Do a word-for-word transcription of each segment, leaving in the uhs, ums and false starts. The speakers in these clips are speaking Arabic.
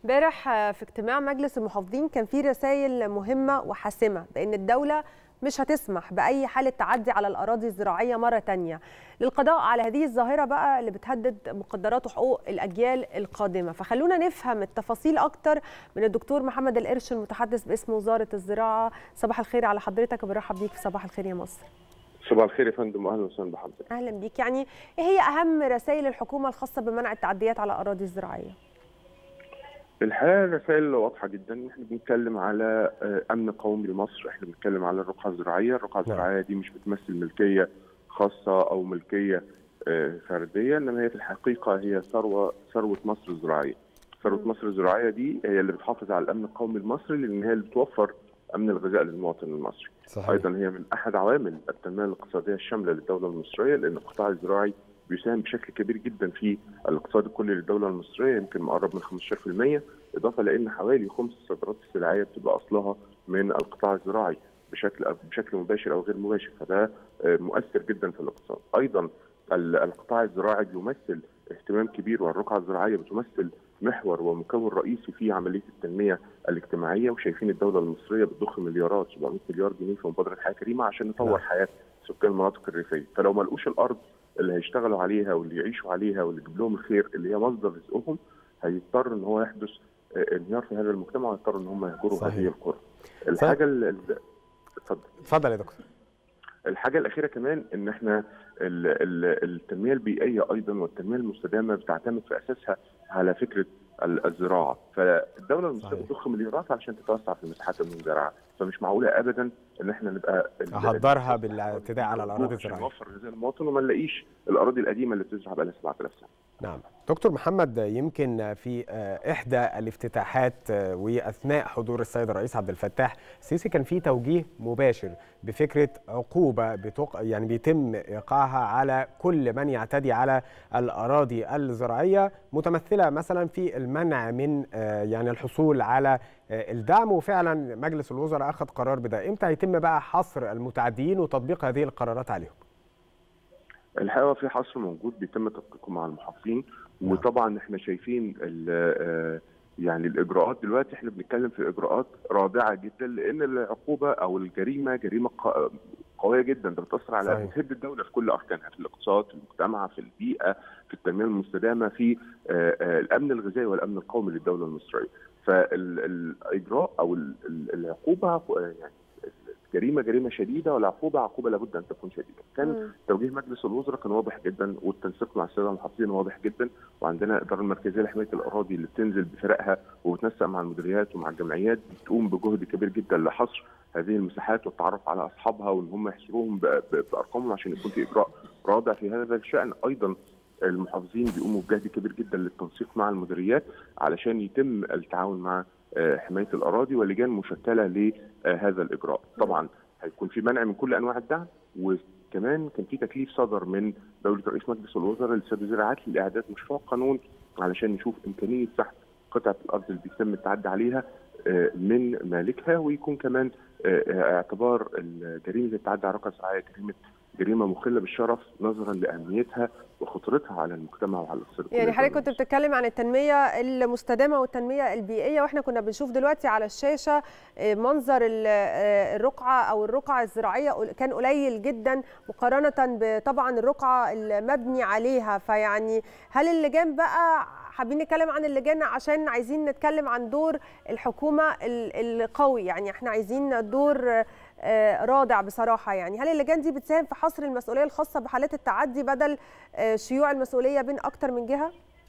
امبارح في اجتماع مجلس المحافظين كان في رسائل مهمة وحاسمة بأن الدولة مش هتسمح بأي حالة تعدي على الأراضي الزراعية مرة تانية للقضاء على هذه الظاهرة بقى اللي بتهدد مقدرات وحقوق الأجيال القادمة. فخلونا نفهم التفاصيل أكتر من الدكتور محمد القرش المتحدث باسم وزارة الزراعة. صباح الخير على حضرتك وبرحب بيك في صباح الخير يا مصر. صباح الخير يا فندم، واهلا وسهلا بحضرتك. أهلا بيك. يعني إيه هي أهم رسائل الحكومة الخاصة بمنع التعديات على الأراضي الزراعية؟ الحقيقه الرسائل واضحه جدا. احنا بنتكلم على امن قومي لمصر، احنا بنتكلم على الرقعه الزراعيه، الرقعه الزراعيه دي مش بتمثل ملكيه خاصه او ملكيه فرديه، انما هي في الحقيقه هي ثروه ثروه مصر الزراعيه. ثروه مصر الزراعيه دي هي اللي بتحافظ على الامن القومي المصري، لان هي اللي بتوفر امن الغذاء للمواطن المصري. صحيح. ايضا هي من احد عوامل التنميه الاقتصاديه الشامله للدوله المصريه، لان القطاع الزراعي بيساهم بشكل كبير جدا في الاقتصاد الكلي للدوله المصريه، يمكن مقرب من خمسة عشر بالمئة، اضافه لان حوالي خمس الصادرات السلعيه بتبقى اصلها من القطاع الزراعي بشكل بشكل مباشر او غير مباشر، فده مؤثر جدا في الاقتصاد. ايضا القطاع الزراعي بيمثل اهتمام كبير، والرقعه الزراعيه بتمثل محور ومكون رئيسي في عمليه التنميه الاجتماعيه، وشايفين الدوله المصريه بتضخ مليارات سبعمئة مليار جنيه في مبادره حياه كريمه عشان نطور حياه سكان المناطق الريفيه. فلو ما لقوش الارض اللي هيشتغلوا عليها واللي يعيشوا عليها واللي يجيب لهم الخير اللي هي مصدر رزقهم، هيضطر ان هو يحدث انهيار في هذا المجتمع، ويضطر ان هم يهجروا هذه القرى. الحاجه اتفضل اتفضل يا دكتور. الحاجه الاخيره كمان ان احنا التنميه البيئيه ايضا والتنميه المستدامه بتعتمد في اساسها على فكره الزراعه، فالدوله المصريه بتضخ مليارات علشان تتوسع في المساحات المزرعه، فمش معقوله ابدا ان احنا نبقى نهدرها بالاعتداء على الاراضي الزراعيه نوفر غذاء المواطن وما نلاقيش الاراضي القديمه اللي بتزرع بقى لها سبعة آلاف سنه. نعم دكتور محمد، يمكن في احدى الافتتاحات واثناء حضور السيد الرئيس عبد الفتاح السيسي كان في توجيه مباشر بفكره عقوبه بتق... يعني بيتم ايقاعها على كل من يعتدي على الاراضي الزراعيه، متمثله مثلا في المنع من يعني الحصول على الدعم، وفعلا مجلس الوزراء اخذ قرار بده. امتى هيتم بقى حصر المتعدين وتطبيق هذه القرارات عليهم؟ الحقيقه في حصر موجود بيتم تطبيقه مع المحافظين، وطبعا احنا شايفين يعني الاجراءات دلوقتي، احنا بنتكلم في اجراءات رادعه جدا، لان العقوبه او الجريمه جريمه قويه جدا، ده بتاثر على بتهد الدوله في كل اركانها، في الاقتصاد، في المجتمع، في البيئه، في التنميه المستدامه، في الامن الغذائي والامن القومي للدوله المصريه. فالاجراء او العقوبه يعني جريمه جريمه شديده، والعقوبه عقوبه لابد ان تكون شديده. كان مم. توجيه مجلس الوزراء كان واضح جدا، والتنسيق مع الساده المحافظين واضح جدا، وعندنا الاداره المركزيه لحمايه الاراضي اللي بتنزل بفرقها وبتنسق مع المديريات ومع الجمعيات، بتقوم بجهد كبير جدا لحصر هذه المساحات والتعرف على اصحابها، وان هم يحصروهم بارقامهم عشان يكون في اجراء رادع في هذا الشان. ايضا المحافظين بيقوموا بجهد كبير جدا للتنسيق مع المديريات علشان يتم التعاون مع حمايه الاراضي، واللجان مشكله لهذا الاجراء. طبعا هيكون في منع من كل انواع الدعم، وكمان كان في تكليف صدر من دوله رئيس مجلس الوزراء للسيد الزراعات لاعداد مشروع قانون علشان نشوف امكانيه سحب قطعه الارض اللي بيتم التعدي عليها من مالكها، ويكون كمان اعتبار جريمه التعدي على الرقعه الزراعيه جريمه جريمه مخله بالشرف نظرا لاهميتها وخطورتها على المجتمع وعلى الاقتصاد. يعني حضرتك كنت بتتكلم عن التنميه المستدامه والتنميه البيئيه، واحنا كنا بنشوف دلوقتي على الشاشه منظر الرقعه او الرقعه الزراعيه كان قليل جدا مقارنه بطبعا الرقعه المبني عليها. فيعني هل اللجان بقى، حابين نتكلم عن اللجان عشان عايزين نتكلم عن دور الحكومه القوي، يعني احنا عايزين دور رادع بصراحه. يعني هل اللجان دي بتساهم في حصر المسؤوليه الخاصه بحالات التعدي بدل شيوع المسؤوليه بين اكتر من جهه؟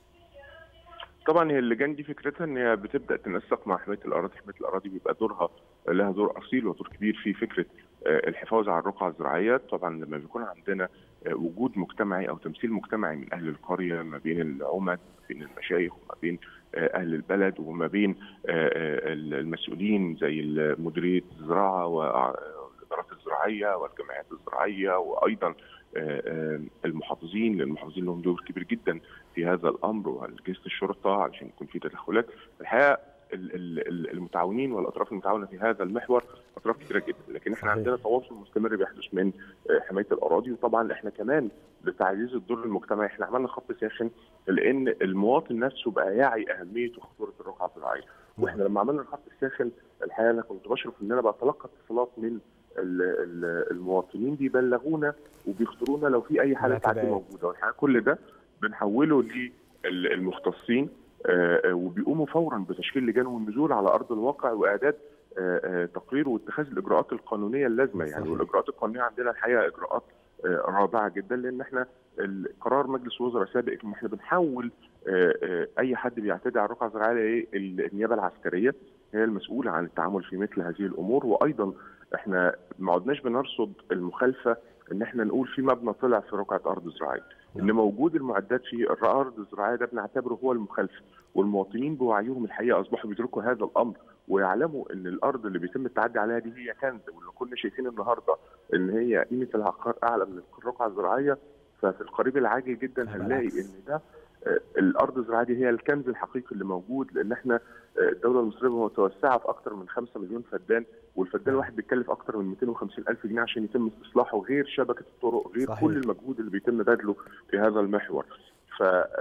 طبعا هي اللجان دي فكرتها ان هي بتبدا تنسق مع حمايه الاراضي، حمايه الاراضي بيبقى دورها لها دور اصيل ودور كبير في فكره الحفاظ على الرقعه الزراعيه. طبعا لما بيكون عندنا وجود مجتمعي او تمثيل مجتمعي من اهل القريه، ما بين العمد، ما بين المشايخ، وما بين اهل البلد، وما بين المسؤولين زي مديريه الزراعه والادارات الزراعيه والجمعيات الزراعيه، وايضا المحافظين، لان المحافظين لهم دور كبير جدا في هذا الامر، واجهزه الشرطه علشان يكون في تدخلات. الحقيقه المتعاونين والاطراف المتعاونه في هذا المحور اطراف كثيره جدا، لكن احنا صحيح. عندنا تواصل مستمر بيحدث من حمايه الاراضي، وطبعا احنا كمان لتعزيز الدور المجتمعي احنا عملنا خط ساخن لان المواطن نفسه بقى يعي اهميه وخطوره الرقعه الزراعيه. واحنا لما عملنا الخط الساخن الحقيقه انا كنت بشرف ان انا بتلقى اتصالات من المواطنين بيبلغونا وبيخطرونا لو في اي حاله تعدي موجوده، والحقيقه كل ده بنحوله للمختصين وبيقوموا فورا بتشكيل لجان والنزول على ارض الواقع واعداد تقرير واتخاذ الاجراءات القانونيه اللازمه يعني. والاجراءات القانونيه عندنا الحقيقه اجراءات رادعه جدا، لان احنا القرار مجلس الوزراء سابق ان احنا بنحول اي حد بيعتدي على الرقعه الزراعيه النيابه العسكريه هي المسؤوله عن التعامل في مثل هذه الامور. وايضا احنا ما عدناش بنرصد المخالفه ان احنا نقول في مبنى طلع في رقعه ارض زراعيه، ان موجود المعدات في الارض الزراعيه ده بنعتبره هو المخالفه. والمواطنين بوعيهم الحقيقه اصبحوا بيدركوا هذا الامر ويعلموا ان الارض اللي بيتم التعدي عليها دي هي كنز، واللي كنا شايفين النهارده ان هي قيمه العقار اعلى من الرقعه الزراعيه. ففي القريب العاجل جدا هنلاقي ان ده الارض الزراعيه دي هي الكنز الحقيقي اللي موجود، لان احنا الدوله المصريه متوسعه في اكثر من خمسة مليون فدان، والفدان الواحد بيتكلف اكثر من مئتين وخمسين ألف جنيه عشان يتم استصلاحه، غير شبكه الطرق، غير صحيح. كل المجهود اللي بيتم بذله في هذا المحور. ف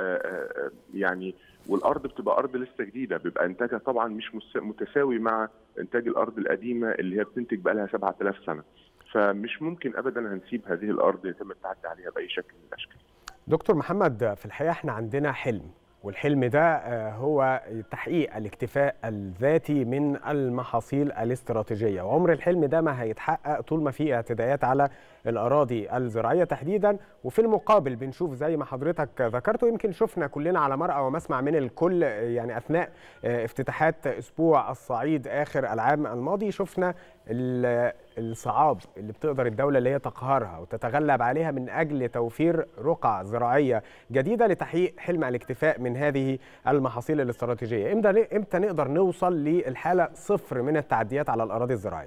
يعني والارض بتبقى ارض لسه جديده، بيبقى انتاجها طبعا مش متساوي مع انتاج الارض القديمه اللي هي بتنتج بقى لها سبعة آلاف سنه. فمش ممكن ابدا هنسيب هذه الارض يتم التعدي عليها باي شكل من الاشكال. دكتور محمد، في الحقيقه احنا عندنا حلم، والحلم ده هو تحقيق الاكتفاء الذاتي من المحاصيل الاستراتيجيه، وعمر الحلم ده ما هيتحقق طول ما في اعتداءات على الاراضي الزراعيه تحديدا. وفي المقابل بنشوف زي ما حضرتك ذكرت، ويمكن شفنا كلنا على مرأى ومسمع من الكل يعني اثناء افتتاحات اسبوع الصعيد اخر العام الماضي، شفنا الصعاب اللي بتقدر الدوله اللي هي تقهرها وتتغلب عليها من اجل توفير رقع زراعيه جديده لتحقيق حلم الاكتفاء من هذه المحاصيل الاستراتيجيه. امتى امتى نقدر نوصل للحاله صفر من التعديات على الاراضي الزراعيه؟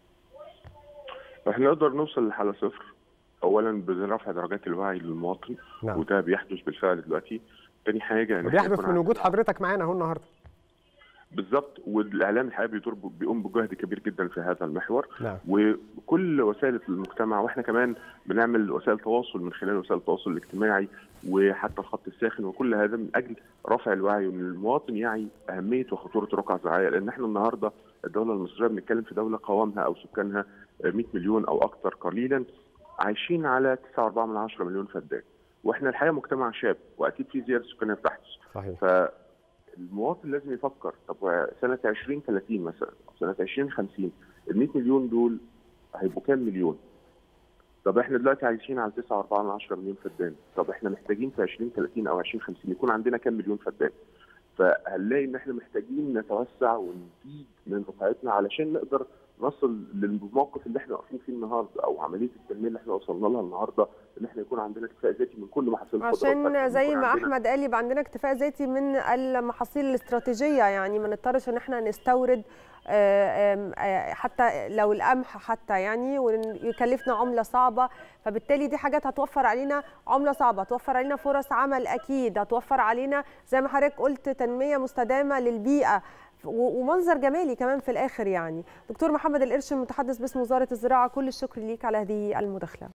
احنا نقدر نوصل لحاله صفر اولا برفع درجات الوعي للمواطن. نعم. وده بيحدث بالفعل دلوقتي. تاني حاجه ان بيحدث من وجود حضرتك معانا اهو النهارده. بالظبط، والاعلام الحقيقه بيدور بيقوم بجهد كبير جدا في هذا المحور. نعم. وكل وسائل المجتمع، واحنا كمان بنعمل وسائل تواصل من خلال وسائل التواصل الاجتماعي وحتى الخط الساخن، وكل هذا من اجل رفع الوعي وان المواطن يعي اهميه وخطوره الرقعه الزراعيه. لان احنا النهارده الدوله المصريه بنتكلم في دوله قوامها او سكانها مئة مليون او اكثر قليلا، عايشين على تسعة فاصلة أربعة مليون فدان، واحنا الحقيقه مجتمع شاب واكيد في زياده سكانيه بتحدث. صحيح. ف المواطن لازم يفكر، طب سنه ألفين وثلاثين مثلا او سنه ألفين وخمسين ال مئة مليون دول هيبقوا كام مليون؟ طب احنا دلوقتي عايشين على تسعة فاصلة أربعة مليون فدان، طب احنا محتاجين في ألفين وثلاثين او ألفين وخمسين يكون عندنا كام مليون فدان؟ فهنلاقي ان احنا محتاجين نتوسع ونزيد من رقعتنا علشان نقدر نصل للموقف اللي احنا واقفين فيه النهارده، او عمليه التنميه اللي احنا وصلنا لها النهارده، ان احنا يكون عندنا اكتفاء ذاتي من كل محاصيل الخضروات. عشان زي ما احمد قال يبقى عندنا اكتفاء ذاتي من المحاصيل الاستراتيجيه، يعني ما نضطرش ان احنا نستورد حتى لو القمح حتى يعني، ويكلفنا عمله صعبه. فبالتالي دي حاجات هتوفر علينا عمله صعبه، هتوفر علينا فرص عمل اكيد، هتوفر علينا زي ما حضرتك قلت تنميه مستدامه للبيئه ومنظر جمالي كمان في الاخر يعني. دكتور محمد القرش المتحدث باسم وزاره الزراعه، كل الشكر ليك على هذه المداخله.